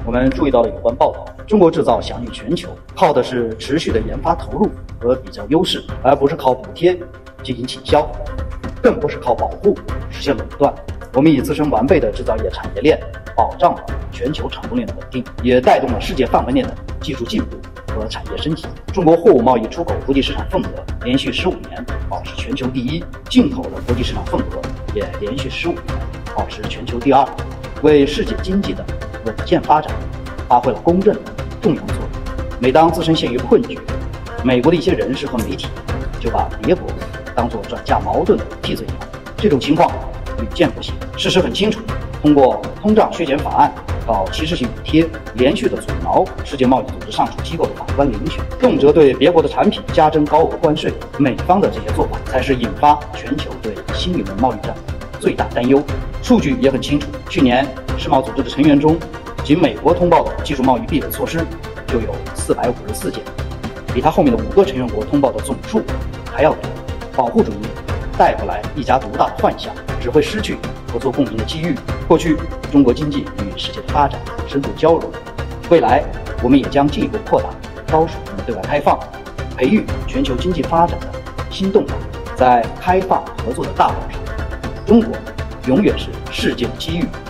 我们注意到了有关报道，中国制造享誉全球，靠的是持续的研发投入和比较优势，而不是靠补贴进行倾销，更不是靠保护实现垄断。我们以自身完备的制造业产业链，保障了全球产供链的稳定，也带动了世界范围内的技术进步和产业升级。中国货物贸易出口国际市场份额连续15年保持全球第一，进口的国际市场份额也连续15年保持全球第2，为世界经济的稳健发展发挥了公正的重要作用。每当自身陷于困局，美国的一些人士和媒体就把别国当作转嫁矛盾的替罪羊，这种情况屡见不鲜。事实很清楚，通过通胀削减法案搞歧视性补贴，连续的阻挠世界贸易组织上述机构的法官遴选，动辄对别国的产品加征高额关税，美方的这些做法才是引发全球对新一轮贸易战的最大担忧。数据也很清楚，去年世贸组织的成员中，仅美国通报的技术贸易壁垒措施就有454件，比它后面的5个成员国通报的总数还要多。保护主义带不来一家独大的幻想，只会失去合作共赢的机遇。过去中国经济与世界的发展深度交融，未来我们也将进一步扩大高水平的对外开放，培育全球经济发展的新动能。在开放合作的大道上，中国永远是世界的机遇。